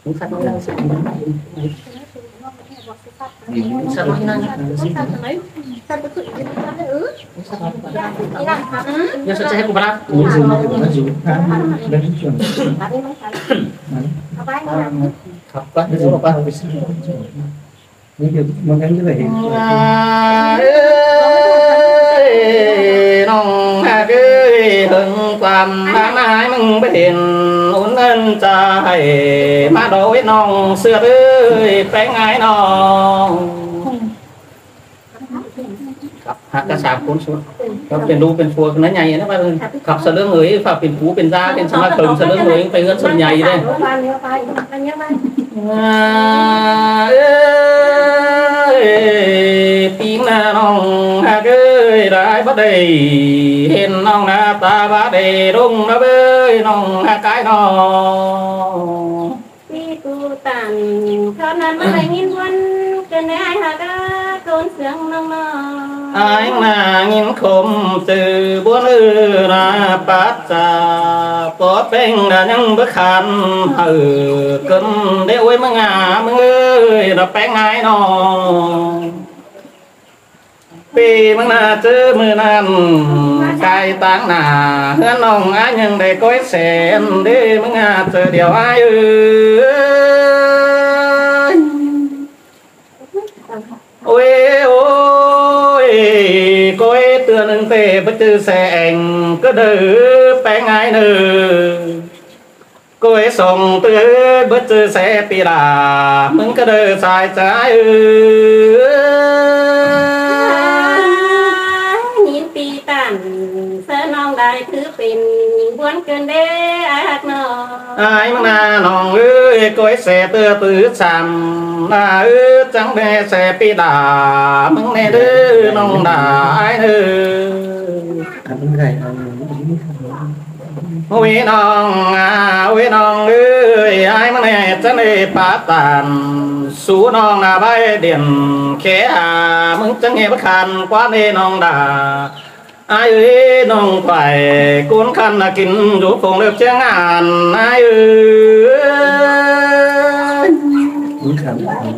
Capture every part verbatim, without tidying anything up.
cũng phát nói sao sao nói năng nhưng sao sẽ không bắt Ủa gì mà nó dụ khám đến chuẩn học quá nó dụ ba mươi sáu những điều mà anh như vậy nong ha cái hưngความtháng hai mừng bền uốn ân trời má đối nong xưa ơi bé ngái nong hạtกระสาบคนสุดก็เป็นรูเป็นฟัวนั้นใหญ่นะว่าขับเสลืองเลยฝากเป็นผูเป็นตาเป็นสมาคมเสลืองเลยไปเงินส่วนใหญ่เลยปีน่าน้องฮะเกยได้บัดได้เห็นน้องหน้าตาบัดได้รุ่งนะเบ้ยน้องฮะกายน้องที่กูตันเท่านั้นไม่ได้ยินวันกันไอ้ฮะก็โกนเสียงน้องน้องไอ้นางยินคมตื่อบัวเนื้อนาปัจจาปอดเป็นดายังเบิกขันเออกันเดี๋ยวไว้มึงอ่ะมึงเอ้ยเราแป้งไงน้องปีมึงน่าเจอมือนั้นกายตั้งหน้าเฮือนน้องอ้ายยังได้ก้อยแสนเด้มึงอ่ะเจอเดี๋ยวอ้ายเอ้ยโอ้ยโอ้ยก้อยเตือนหนึ่งเตะไปเจอแสงก็เดือแป้งไงเนื้อก้อยส่งเตือนไปเจอแสปีดามึงก็เดือสายใจเอ้ได้คือเป็นบ้วนเกินเด้ไอ้หักนอไอ้มึงน่าน้องเอ้ยก้อยแสเตือตื้อซ้ำน่าเอ้ยจังแม่แสปีดามึงแน่เด้อน้องด่าไอ้เด้ออันนี้ไงอันนี้โอ้ยน้องอ่ะโอ้ยน้องเอ้ยไอ้มึงแน่จังได้ปาตานสู้น้องน่ะใบเด่นแค่หามึงจังเห็นขันกว่านี่น้องด่าไอ้เอ้ยน้องไปกุนขันน่ะกินดูคงเลือกเชียงงานไอ้เอ้ยคุณขัน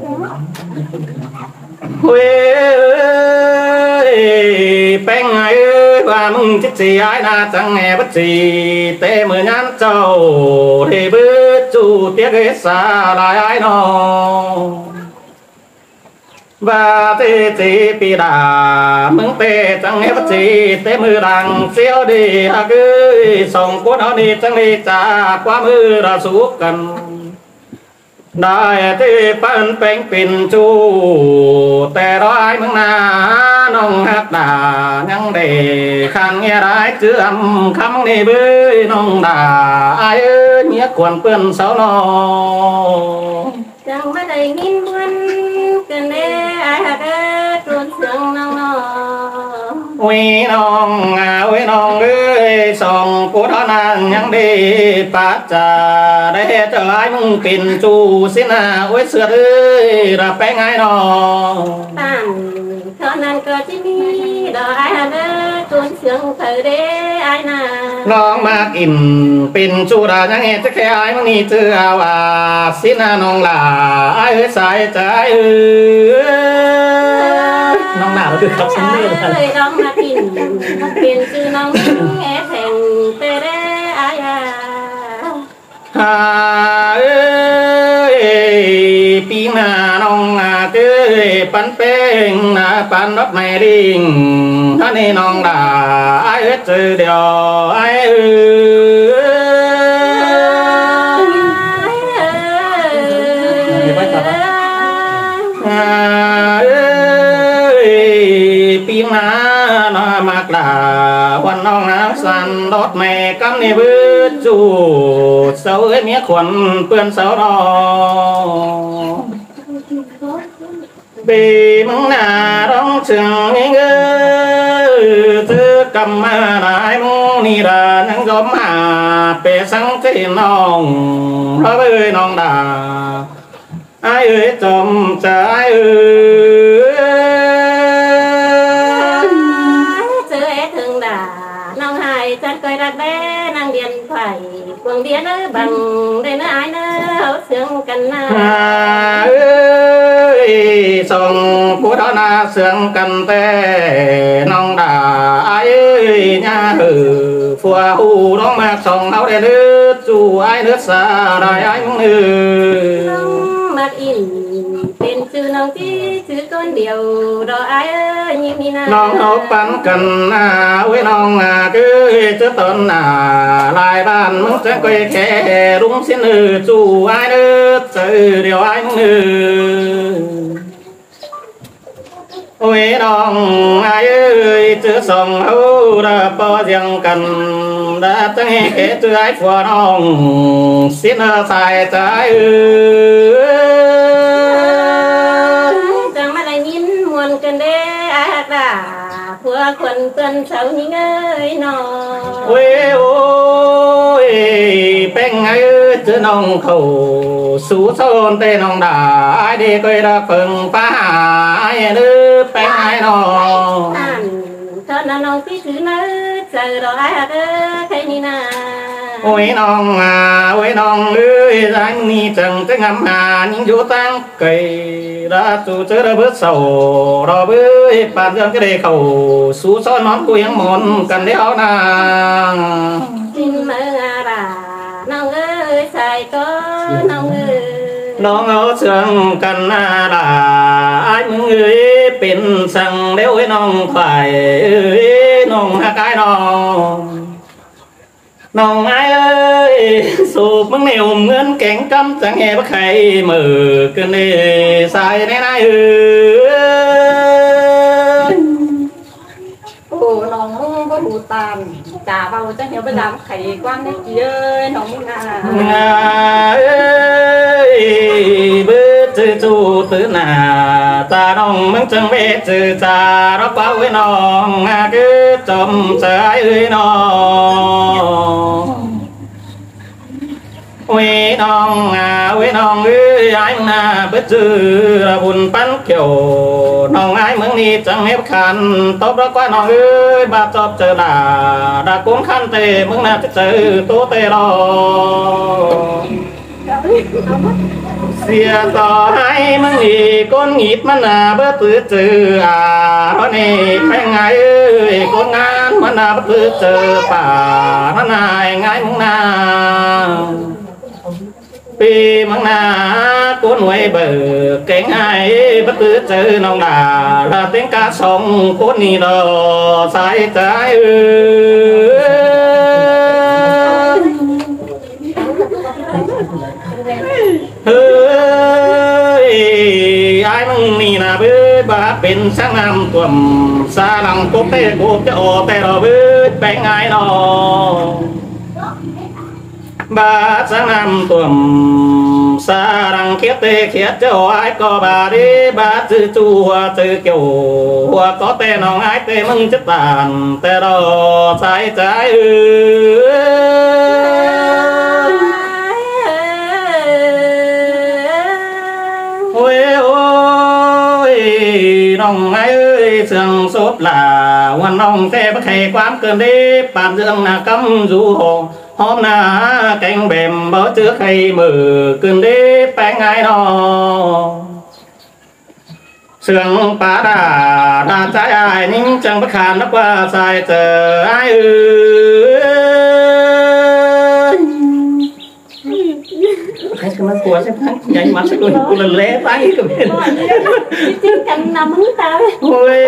เว้ยแป้งไอ้เอ้ยว่ามึงจิตใจไอ้น่าจังแง่บัดจีเตะมือยันเจ้าที่บื้อจูเตี้ยเกษาลายไอ้น้องว่าเตจีปีดามึงเตจังเฮปจีเตมือดังเสียวดีฮะกึยส่งกุนเอาดีจังดีจากว่ามือระสุกันได้ที่ปั้นเป็นปิ่นจูแต่ร้อยมึงนาน้องฮักดายังเด็กขันเงี้ยได้เชื่อมคำนี้บื้อน้องดาไอ้เอ้ยเงี้ยควรเปื้อนเสาหนอจังไม่ได้ยินบ้วนกันเด้ไอ้หักเอ้ยโกนเสียงน้องน้องวิน้องอ่ะวิน้องเอ้ยส่งกูเท่านั้นยังดีปัจจาได้เจอไอ้มึงปิ่นจูสินะโอ้ยเสือเอ้ยรับแป้งไงน้องตั้งเท่านั้นก็จะมีดอกไอ้หักเอ้ยโกนเสียงเธอเด้ไอ้น่ะน้องมากินปิ่นจูดายังเห็นจะแค่ไอ้มึงนี่เจอเอาว่าสินะน้องหล่าไอ้เอ้ยสายใจเอ้ยน้องหนาวคือขับซึ้งเลยเลยน้องมากินเปลี่ยนชื่อน้องแอแทงเตเร่อายาฮาเอ้ยปีหน้าน้องอาเอ้ยปันเป็นนาปันรับไม่ดิ่งท่านี่น้องด่าไอ้เจอเดียวไอ้เอ้ยปีหน้าน้ามากด่าวันน้องน้ำสันรถแม่กำนี่บื้อจูเสาเอ้ยเมียขวัญเปื้อนเสาดอปีมึงหน้าร้องเชิงเงยเธอกำมาได้มึงนี่ด่ายังยอมมาเปสังที่น้องเพราะเอ้ยน้องด่าไอ้เอ้ยจมใจเอ้ยเจอเอ็ดถึงด่าน้องหายจัดก้อยรักแด้นางเดียนไผ่กวงเดียนเอ้ยบังได้เนื้อไอ้เนื้อเสียงกันหน้าเอ้ยส่งผู้ทนาเสียงกันแต่น้องด่าไอ้ญาเออฟัวหูน้องมากส่งเอาได้เลือดจู่ไอ้เลือดสาได้ไอ้มึงเออน้องมักอินเป็นชื่อน้องที่ชื่อคนเดียวรอไอ้เอ้ยยิ่งนี่นะน้องเอาปันกันนะเว้ยน้องอ่ะคือจะตอนน่ะลายบ้านมึงจะก็แค่รุ่งสิ้นเออจู่ไอ้เลือดเจอเดียวไอ้มึงเออโอ้ยน้องไอ้เอ้ยเจอส่งเอาละพอยังกันđãตั้งให้เกตุไอ้ฝัวน้องสิ้นสายใจเออจังมาได้ยินมวนกันเด้อตาผัวคนเปิ้นเสานี่เอ้ยน้องโอ้ยโอ้ยเป็นไงเจอน้องเขาสู้โซนเตน้องด่าไอ้เด็กก็ได้เพิ่งป้าไอ้เด้อเป็นไงน้องเธอน้องที่ถือนื้อเจอรอยเด้อใครนี่นาโอ้ยน้องอ่ะโอ้ยน้องเอ้ยร้านนี้จังจะงามงานยิ่งอยู่ตั้งไกลราจูเจอระเบิดเสารอเบ้ยปานเรื่องก็ได้เข้าสู้ซ้อนนอนกูยังหมอนกันเดียวนาจินเมื่อราน้องเอ้ยใส่ก็น้องเอ้ยน้องเอาเชื่องกันนาดาไอ้มึงเอ้ยเป็นสั่งเดี๋ยวไอ้น้องฝ่ายเอ้ยน้องหักไอ้น้องน้องไอ้เอ้ยสูบมึงเหนียวเงินแก่งกำจังแห่บักไข่มือกันนี่ใส่ในนายเอ้ยโอ้น้องมึงก็หูตามจ่าเบาจังเหี่ยวไปดำไข่กว้างได้กี่เอ้ยน้องมึงน่ะเอ้ยเบื่อจื้อจูตื้อหน้าตาน้องมึงจังเวจื้อจ่ารับเป้าไว้น้องคือจมใจเอ้ยน้องเว้ยน้องอ่ะเว้ยน้องเอ้ยไอ้มึงน่ะเบื่อจื้อระบุญปั้นเกี่ยวน้องไอ้มึงนี่จังเห็บขันตบรักว่าน้องเอ้ยบาดจบเจอด่าด่ากุ้งขันเตะมึงน่ะจะเจอตัวเตะรอเสียต่อให้มึงอีกก้นหงิดมันน่ะเบื่อตื้อจื้ออ่ะเพราะนี่แค่ไงเอ้ยก้นงานมันน่ะเบื่อตื้อเจอป่านั่นนายไงมึงน่ะปีมังนาก้นไว้เบิกเก่งไอ้เบื่อตื้อเจอน้องด่าละเต็งกาส่งก้นนี่รอสายใจเอ้เฮ้ยไอ้มึงนี่นะเบ้ยบาเป็นช่างนำตัวซาลังกุ๊กเตะกุ๊กจะโอแต่เราเบ้ยแปลงไงนอบาช่างนำตัวซาลังเขียดเตะเขียดจะโอไอ้ก็บาดีบาจื้อจัวจื้อเกี่ยวหัวก็แต่น้องไอ้เตะมึงจะตานแต่เราใส่ใจเออโอ้ยโอ้ยน้องไอ้เอ้ยเสียงสดหล่าวันน้องแต่บ่ใครความเกินได้ปานเรื่องหน้ากำจูหอหอมหน้าแกงแบมบ่เจอใครมือเกินได้แปลงไงน้องเสียงป่าดาดาใจไอ้นิ่งจังบ่ขานนักว่าใส่เจอไอ้เอ้ยให้กำลังกลัวใช่ไหมใหญ่มาสักคนกูเลยเละไปกับเป็นจริงกันนำมึงตาโอ้ย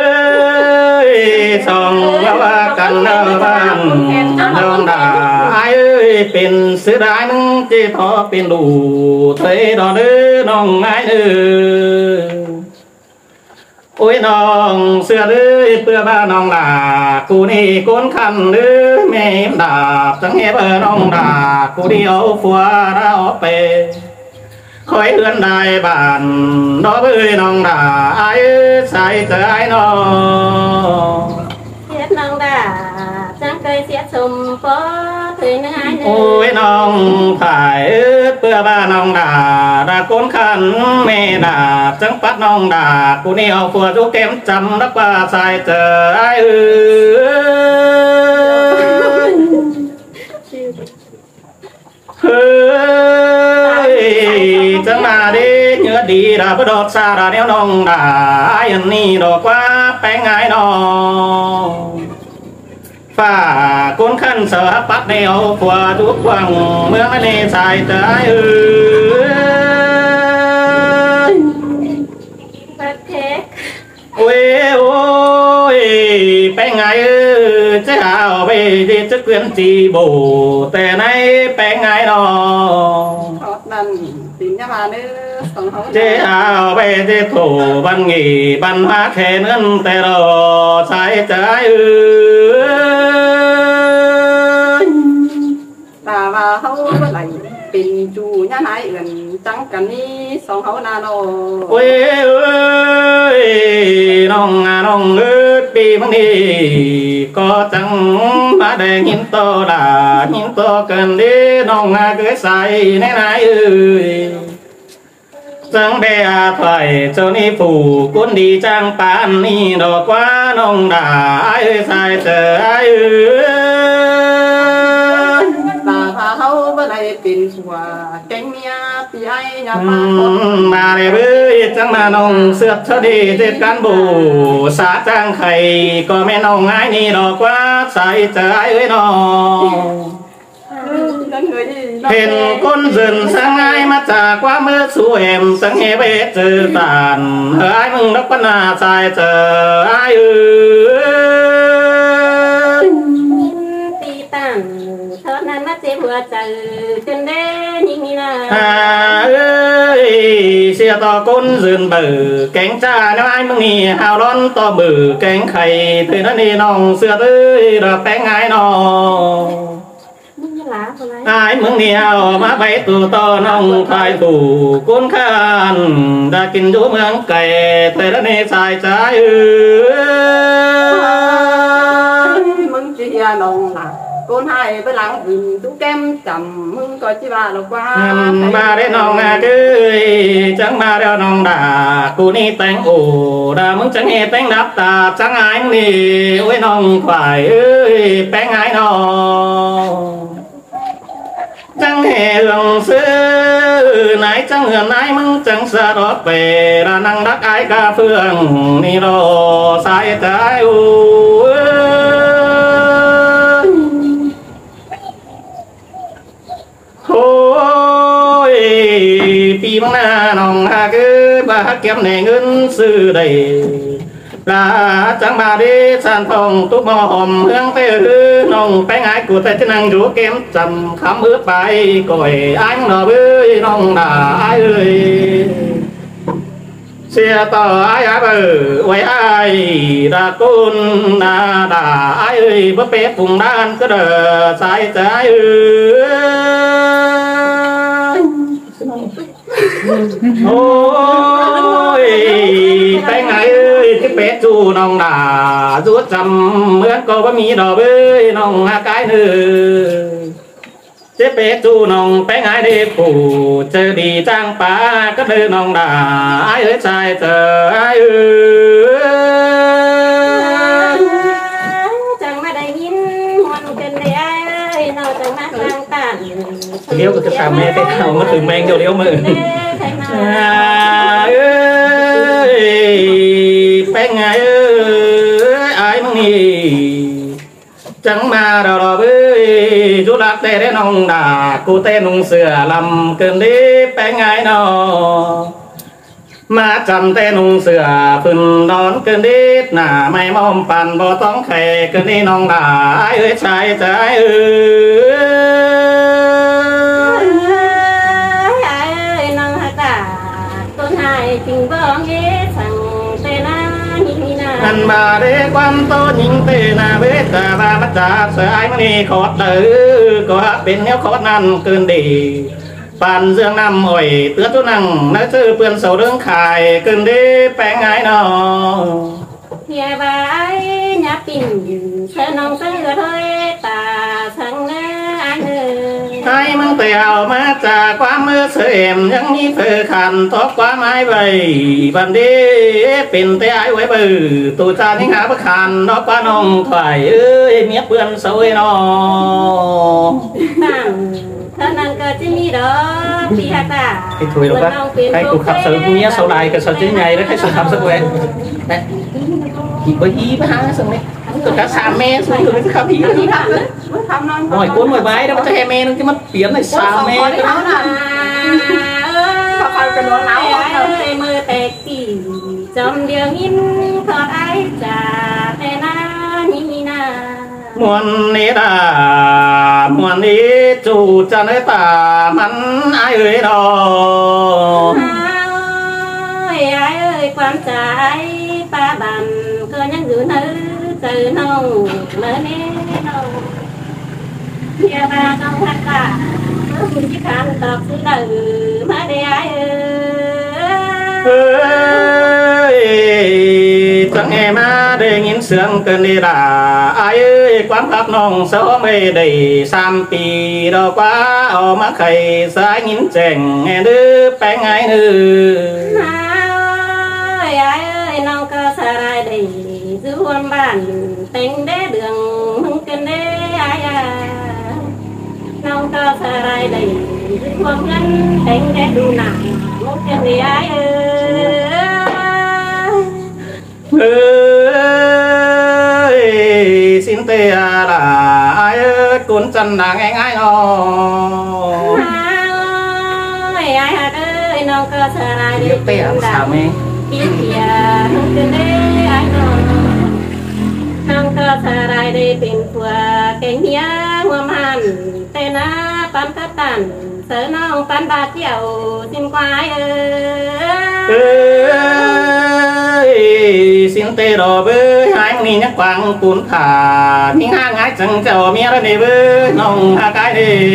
ส่องว่ากันเดินบ้านเดินด่าไอ้เอ้ยเป็นเสือได้มึงจีพอเป็นดูเทดอเด้อน้องไอ้เด้อโอ้ยน้องเสือเด้อเพื่อบ้านน้องด่ากูนี่ก้นคันเด้อแม่ดาบจังเฮเบอร์น้องด่ากูเดียวฟัวเราไปคอยเอื้อนได้บ้านดอกเอ้ยน้องด่าไอ้ใส่เจอไอ้น้องเสียน้องด่าจังเคยเสียสมปอเคยนึกไอ้โอ้ยน้องถ่ายเพื่อบ้านน้องด่าด่าก้นคันแม่ด่าจังปัดน้องด่ากูนี่เอาฟัวทุกเกมจำรักว่าใส่เจอไอ้เอ้ยเฮ้ยจังมาดิเนื้อดีราบดอกซาราเนียวน้องด่าอันนี้ดอกว่าแป้งไงน้องฝ่าก้นขั้นเสือปัดแนวผัวทุกวังเมื่อไม่ได้ใส่ใจเออประเทศโอ้ยโอ้ยแป้งไงเออจะเอาไปที่จะเกลื่อนจีบูแต่ในแป้งไงน้องนั่นตีนยามาเนื้อสองเขาเจ้าไปเจ้าถูบันงีบันมาแค่เงินแต่เราใช้ใจเออตาว่าเขาเมื่อไหร่เป็นจูย่าไหนเอื่นจังกันนี่สองเขานาโนเว้ยเอ้ยน้องอ่ะน้องเอ้ยปีบางทีก็จังมาแดงหินโตด่าหินโตเกินดิน้องอ่ะเกิดใส่ในไหนเอ้ยจังเบียไผ่เจ้านี่ผู้กุนดีจังปานนี่ดอกว่าน้องด่าเอ้ยใส่เจอเอ้ยตาพาเขาเมื่อไรเป็นผัวแกงเมียปีไอ้ยาปามาเลยเว้ยจังมาน้องเสือกเท่าดีเจ็ดกันบูสาจังไข่ก็ไม่น้องง่ายนี่ดอกว่าใส่เจอเอ้ยน้องเห็นคนสื่นสังไงมาจากว่าเมื่อสู้เอ็มสังเฮเบเจอตานเฮ้ยมึงรักปนาใส่เจอไอ้เอ้ยตีตันเท่านั้นมาเจ็บหัวใจจนได้ยิ่งนี่นะเอ้ยเสียต่อคนสื่นเบื่อแกงจ้าน้อยมึงนี่หาวร้อนต่อเบื่อแกงไข่เธอนั่นนี่น้องเสือเอ้ยระแป้งไงน้องไอ้มึงเดียวมาไปตู่ต่อน้องทายตู่กุนขันได้กินอยู่เมืองไก่แต่ละเนสายใจเออมึงจียน้องหลักกุนให้ไปหลังอื่นตู้แก้มจำมึงก็จีบาหรอกว่ามาได้น้องอ่ะเกยจังมาแล้วน้องด่ากูนี่แต่งโอ้ด่ามึงจังเฮแต่งดับตาจังไอ้มึงนี่โอ้ยน้องควายเอ้ยแป้งไอ้น้องจังเหงซื้อไหนจังเหือนไหนมึงจังสะดอกเปรนังรักไอ้กาเฟืองนี่รอสายใจอูโอ้ยปีบังหน้าน้องหาเกิดบาเก็บในเงินซื้อได้ลาจังบาดีสันทองทุกมอมเมืองเตอน้องแป้งไอ้กูแต่จะนั่งอยู่เกมจำคำเอื้อไปก่อยไอ้หน่อเบ้ยน้องด่าไอ้เอ้ยเสียต่อไอ้เบ้อไว้ไอ้ด่ากุนด่าด่าไอ้เอ้ยเพื่อเป๊ะปุ่งด้านก็เด้อสายใจเอ้ยโอ้ยแป้งไอ้ที่เป็ดจูน้องด่าจูจำเหมือนก็ว่ามีดอกเบ้ยน้องหากายเนื้อเจ๊เป็ดจูน้องแป้งไอ้เด็กผู้เจอดีจ้างป้าก็เดินน้องด่าไอ้เอ้ยชายเจอไอ้เอ้ยจังมาได้ยินมันเป็นได้ไอ้เราจังมาทางตันเลี้ยวก็จะตามแม่ไปเข้ามาถึงแมงเดียวเลี้ยวมือแป้งไงเอ้ยไอ้มึงนี่จังมาเราเราเอ้ยจุลักแต่ได้น้องด่ากูเต้นุ่งเสื้อลำเกินดิแป้งไงนอมาจำแต่นุ่งเสื้อพื้นนอนเกินดิหน้าไม่มอมปั่นบ่ต้องแข่เกินนี่น้องด่าไอ้เอ้ยชายใจเอ้ยไอ้น้องฮักด่าต้นไม้จริงบ้องเย่สั่งอันมาเด็กวันโตยิงเตนาเวทแต่ว่ามาจากเสือไอ้มันนี่ขอดเดือก็เป็นแนวขอดนั่นเกินดีปันเสื่องน้ำอ่อยเตือนทุนังนั่นชื่อเปื่อนเสาเรื่องขายเกินดีแป้งไงน้องเฮียบายยับปิ่นเธอน้องเสือเธอตาสังเนื้ออันเนื้อให้มึงเตียวมาจากความมือเสื่อมยังมีเพื่อขันทบความไม้ใบบันดีเป็นเตยไว้บือตูจานิ่งหาประคันนกป้าน้องถอยเอ้ยเมียเปื่อนเสวยน้องตั้งเท่านั้นก็จะมีดอกพี่ฮักตา cái thôi đâu bác cái cuộc khắp sở cũng nhớ sau này cái sở chứ ngày đó cái sở khắp sở quen đấy thì có ý với há xong đấy tôi đã xa me xong rồi cái khắp ý đi khắp đấy khắp non rồi cuốn mười bái đó có hai me nó cái mắt biển này xa me เอ้ยมือแตกตีจอมเดียวหินทอดไอ้จ่าแต่หน้านี่นา muôn ní đà muôn ní chủ cha nơi ta mắn ai ơi đó เอ้ยไอ้เอ้ยความใจป้าบันก็ยังอยู่เนื้อเจอน้องเนื้อเน่น้องเฮียมาต้องพักตาคุณที่ขันตอบซื้อเดือมาได้ไอ้เอ้ย ơi chẳng nghe má để nhìn sương cơn đi đà ai ơi quán khắp nông sâu mê đầy sam pì đó quá ở má khay sai nhìn chèn nghe đứa bé ngay nữ ai ơi nông cơ sa rai đầy giữ hôn bản tình đế đường mừng cơn đế ai à nông cơ sa rai đầy giữ hôn ngân tình đế đu nặng một cơn đế ai ơi xin tê là ai ơi cuốn chân là nghe ngay nó ai ai ơi nông cơ sa rai đầy tê làm sao mẹ biết kìa không cần đế ai nó nông cơ sa rai đầy tình của cái nhía hoa man tên á pan cát tàn sớ nông pan ba chiều xin quái ơi xin tê đồ với hai ni nhắc quang cuốn thả những hai ngái chẳng chờ mía đó đi với nông hai cái đi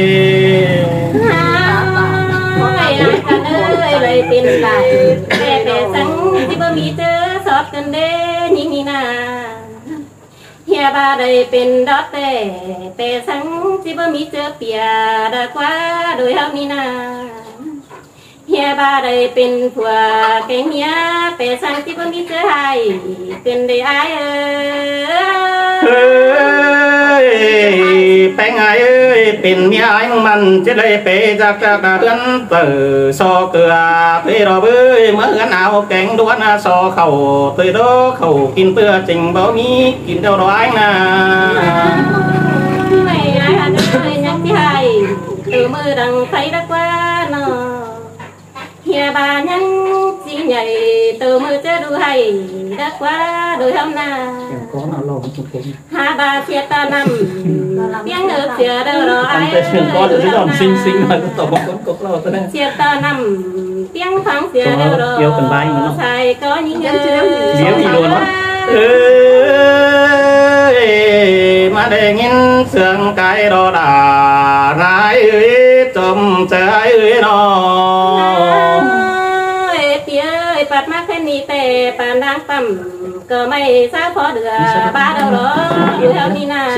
ai ai cần ơi lời tin lại để để sáng chỉ bơ mi chớ sót cần đế nhỉ nhỉ na hiệp ba đâyเป็นดอตเต้แต่สังจิบมีเจอเปียดากว่าโดยเฮานี่นาเฮียบาได้เป็นผัวแกงเมียแต่สังจิบมีเจอให้เป็นได้อายเอ้ย ơi bé ngài ơi pin mía anh mình chết đây bé ra ra ra gắn từ so cửa thuê rồi bơi mới gắn áo cánh đuôn so khẩu từ đó khẩu kín tưa trình báo mi kín đâu đó anh à mày ai hả ơi nhắc tí hay từ mưa đằng thấy đã qua nó hiệp bà nhắn chỉ nhảy từ mưa chơi đu hay đã qua đôi hôm na có nào lâu không cũng hai ba chia ta năm tiếng nước chia đâu rồi ai con được cái giòn xinh xinh mà tổ bóng con cốc lâu thế này chia ta năm tiếng phẳng chia đâu rồi yêu cần bay mà nó sai có những người yếu gì luôn á mà để nhìn sương cái đó đã nái ơi chồng trái ơi nó ơi bạt mắt khen ni tè bàn đang tầm cờ mây xa phó được ba đâu đó yêu theo ni na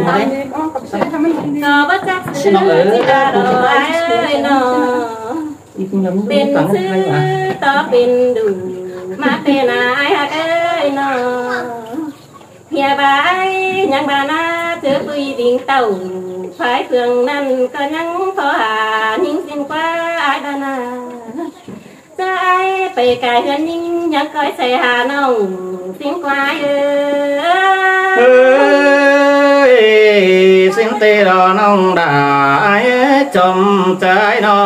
cờ bất chắc chỉ ba đâu ai ơi nó bên xứ to bên đủ mà tên ai hạt ơi nó nhà bà ấy nhang bà na chớ bùi đình tàu phải phường năn có nhang phó hà nhưng xin qua ai đàn à cha aiไปไกลเฮือนยิ่งยังก้อยใส่หาน้องสิ่งกวายเอ้ย xin tê đó nông đã chồng trái nó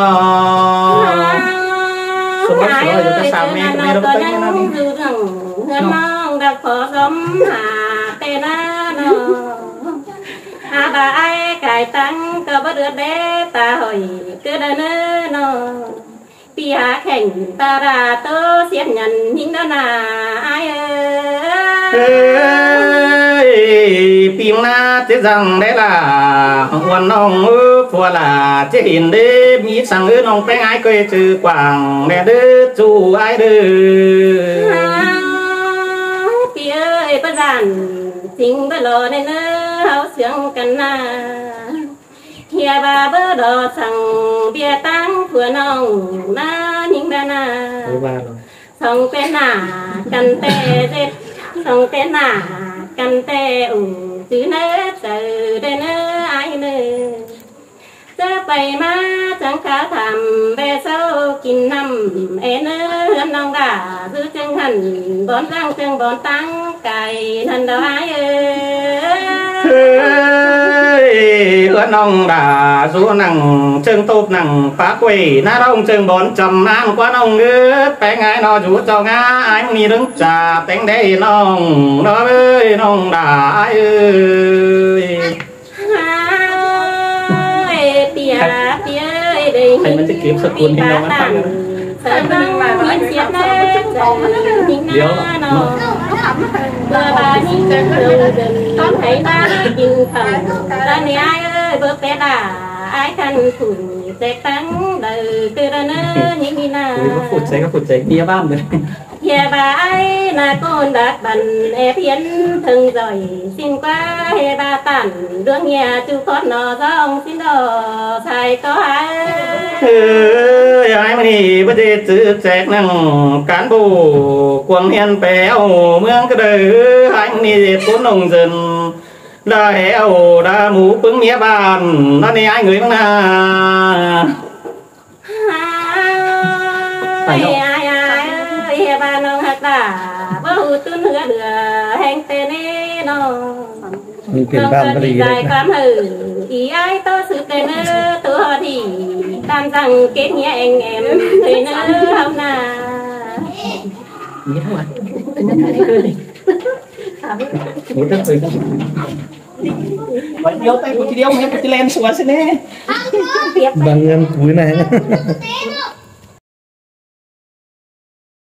số số rồi chúng ta sao mẹ cái này đâu có tính nó đi ฮือนน้องดักพอสมหาเตนะน้องอาบาไอ้ไก่ตั้งก็บ่เดือดเด้ตาหอยคือเด้อเน้อน้องปีหาแข่งตาราโตเสียนยันหิงดานาไอ้เอ้ย pim na thế rằng đấy là hoàn nông phùa là chế hình đế mỹ sang ư nông phanh ai quê trừ quảng mẹ đứa chú ai đứa ปีเอ้ยประจันจริงบ่รอในเนื้อเฮาเสียงกันนาเฮียบาเบอดอสั่งเบียตั้งผัวน้องนาหิงดานาส่งเป็นหน้ากันแต่เด็ดส่งเป็นหน้ากันแต่อู่จื้อเนื้อเจอได้เนื้อไอ้เนื้อจะไปมาจังขาทำแบเศร้ากินน้ำเอ็นเอื้อนน้องด่าซื้อจังหันบอนตั้งจังบอนตั้งไก่นันดอยเอ้ยเอื้อนน้องด่าสู้นังจึงตูบนังปากวีน้าร้องจึงบอนจำนานกว่าน้องเอื้อแปลงไงนอจูเจ้าง่ายมีดึงจ่าแต่งได้น้องน้องเอ้ยน้องด่าเอ้ยเปียเปียเด้ใครมันจะเก็บสกุลให้น้องมันฟังเสิร์ฟมามีเสียงแน่เดี๋ยวเนาะเบอร์บานี่เดินเดินต้องให้ตากินข้าวตอนนี้ไอ้เอ้ยเบอร์เป็ดอ่ะไอ้คันฝุ่นเจ๊ตั้งเดือคือระเนอยิ่งมีนาก็ฝุ่นใส่ก็ฝุ่นใส่เมียบ้านเลยเฮียบายนาโกนดักบันเอเพียนถึงจ่อยสิ้นกว่าเฮบาตันดวงเฮียจูคดนอซองสิ้นดอใส่ก็หายเฮ้ยไอ้มันนี่ประเดี๋ยวจืดแจกนั่งการบูกวงเฮียนแปวเมืองก็เดือไอ้มันนี่ปุ้นองจินđã heo đã mũ bứng mía bàn nó đi ai người bằng na ai ai ai bà nông hạt đà bơ tuôn hứa đưa hành tên nè nó mình kiện ban cái gì đấy cam hử ý ai to sự tên nè tôi họ thì tam rằng kết nghĩa anh em người nè không na nghĩ thôi nghĩ tới rồi vậy yêu tay của chị điêu nghe của chị lên xuống xin nè bằng em cuối này